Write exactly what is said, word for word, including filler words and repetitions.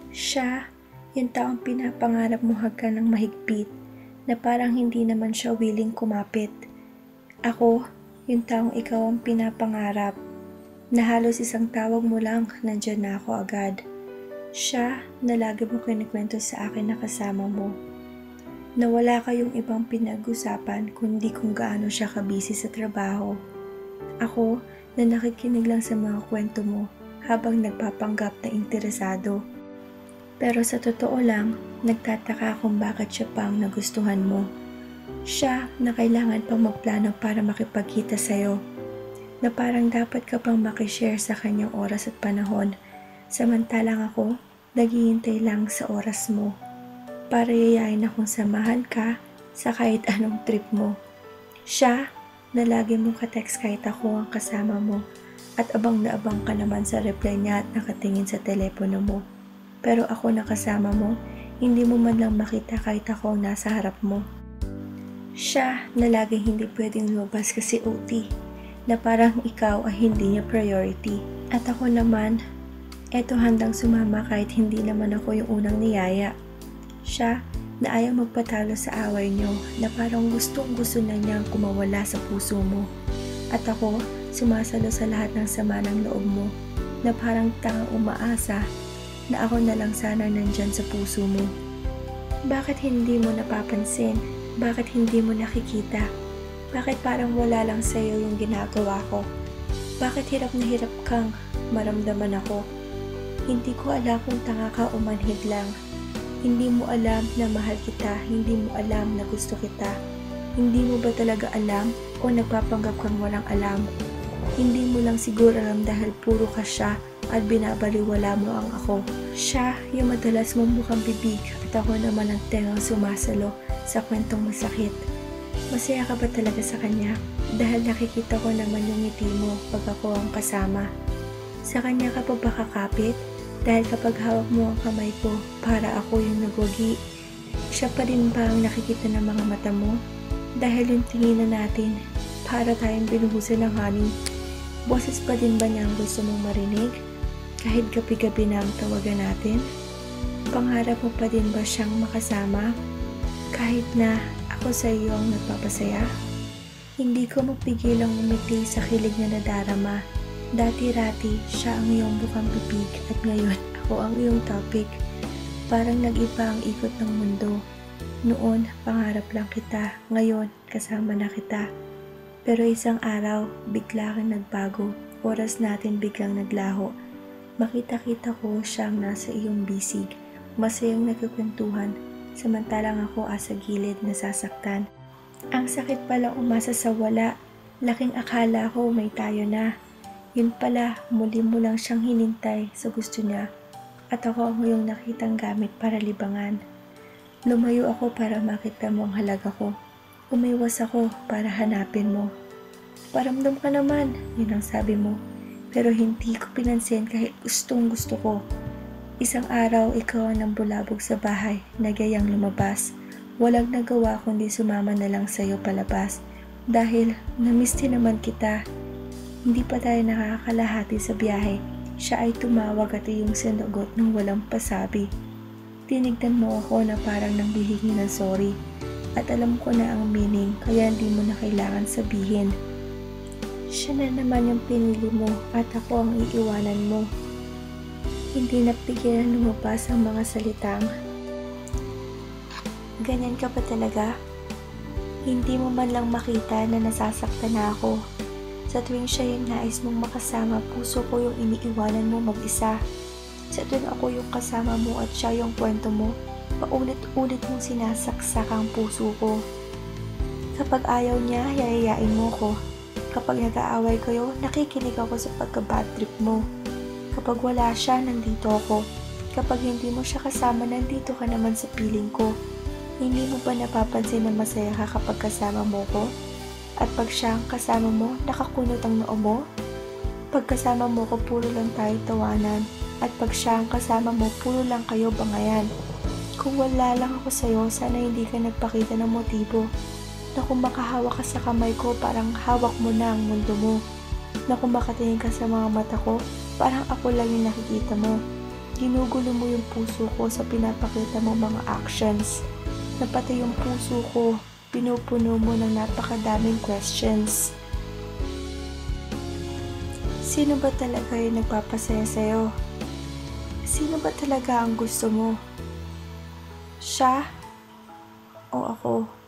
Siya, yung taong pinapangarap mo hagkan ng mahigpit, na parang hindi naman siya willing kumapit. Ako, yung taong ikaw ang pinapangarap, na halos isang tawag mo lang, nandyan na ako agad. Siya, na lagi mo kinikwento sa akin na kasama mo, na wala kayong ibang pinag-usapan kundi kung gaano siya kabisi sa trabaho. Ako, na nakikinig lang sa mga kwento mo habang nagpapanggap na interesado. Pero sa totoo lang, nagtataka kung bakit siya pa ang nagustuhan mo. Siya na kailangan pang magplano para makipagkita sa'yo, na parang dapat ka pang makishare sa kanyang oras at panahon, samantalang ako, naghihintay lang sa oras mo, para yayain akong samahan ka sa kahit anong trip mo. Siya na lagi mong ka-text kahit ako ang kasama mo, at abang na abang ka naman sa reply niya at nakatingin sa telepono mo. Pero ako na kasama mo, hindi mo man lang makita kahit ako ang nasa harap mo. Siya na laging hindi pwedeng lumabas kasi O T, na parang ikaw ay hindi niya priority. At ako naman, eto handang sumama kahit hindi naman ako yung unang niyaya. Siya na ayaw magpatalo sa away niyo, na parang gustong gusto na niyang kumawala sa puso mo. At ako, sumasalo sa lahat ng sama ng loob mo, na parang tangang umaasa na ako na lang sana nandyan sa puso mo. Bakit hindi mo napapansin? Bakit hindi mo nakikita? Bakit parang wala lang sa'yo yung ginagawa ko? Bakit hirap na hirap kang maramdaman ako? Hindi ko alam kung tanga ka o manhid lang. Hindi mo alam na mahal kita, hindi mo alam na gusto kita. Hindi mo ba talaga alam o nagpapanggap kang walang alam? Hindi mo lang siguro alam dahil puro ka siya at binabaliwala mo ang ako. Siya yung madalas mong mukhang bibig at ako naman ang tengang sumasalo sa kwentong masakit. Masaya ka ba talaga sa kanya? Dahil nakikita ko naman yung ngiti mo pag ako ang kasama. Sa kanya ka pa ba kakapit? Dahil kapag hawak mo ang kamay ko, para ako yung nagwagi. Siya pa rin ba ang nakikita ng mga mata mo? Dahil yung tingin na natin, para tayong binuhusan ng hangin. Boses pa din ba niya ang gusto mong marinig? Kahit gabi-gabi na ang tawagan natin? Pangarap mo pa din ba siyang makasama? Kahit na ako sa iyo ang nagpapasaya? Hindi ko mapigilang umiti sa kilig na nadarama. Dati-rati siya ang iyong bukang bibig at ngayon ako ang iyong topic. Parang nag-iba ang ikot ng mundo. Noon, pangarap lang kita. Ngayon, kasama na kita. Pero isang araw, bigla kang nagbago. Oras natin biglang naglaho. Makita-kita ko siyang nasa iyong bisig, masayang nagkukwentuhan, samantalang ako asa gilid nasasaktan. Ang sakit pala umasa sa wala, laking akala ko may tayo na. Yun pala, muli mo lang siyang hinintay sa gusto niya, at ako ang iyong nakitang gamit para libangan. Lumayo ako para makita mo ang halaga ko. Umiwas ako para hanapin mo. Paramdam ka naman, yun ang sabi mo. Pero hindi ko pinansin kahit gustong gusto ko. Isang araw, ikaw ang nambulabog sa bahay, nagayang lumabas. Walang nagawa kundi sumama na lang sa'yo palabas. Dahil namiss din naman kita. Hindi pa tayo nakakalahati sa biyahe. Siya ay tumawag at iyong sinugot ng walang pasabi. Tinignan mo ako na parang nanghihingi ng sorry. At alam ko na ang meaning, kaya hindi mo na kailangan sabihin. Siya na naman yung pinili mo at ako ang iiwanan mo. Hindi napigilan lumabas ang mga salitang, ganyan ka ba talaga? Hindi mo man lang makita na nasasaktan na ako. Sa tuwing siya yung nais mong makasama, puso ko yung iniiwanan mo mag-isa. Sa tuwing ako yung kasama mo at siya yung kwento mo, paulit-ulit mong sinasaksak ang puso ko. Kapag ayaw niya, yayayain mo ko. Kapag nag-aaway kayo, nakikinig ako sa pagka-bad trip mo. Kapag wala siya, nandito ako. Kapag hindi mo siya kasama, nandito ka naman sa piling ko. Hindi mo ba napapansin na masaya ka kapag kasama mo ko? At pag siya ang kasama mo, nakakunot ang noo mo? Pag kasama mo ko, puro lang tayo tawanan. At pag siya ang kasama mo, puro lang kayo bangayan. Kung wala lang ako sa'yo, sana hindi ka nagpakita ng motibo. Na kung makahawak ka sa kamay ko, parang hawak mo na ang mundo mo. Na kung makatingin ka sa mga mata ko, parang ako lang yung nakikita mo. Ginugulo mo yung puso ko sa pinapakita mo mga actions. Na pati yung puso ko, pinupuno mo ng napakadaming questions. Sino ba talaga yung nagpapasaya sa'yo? Sino ba talaga ang gusto mo? Siya o ako?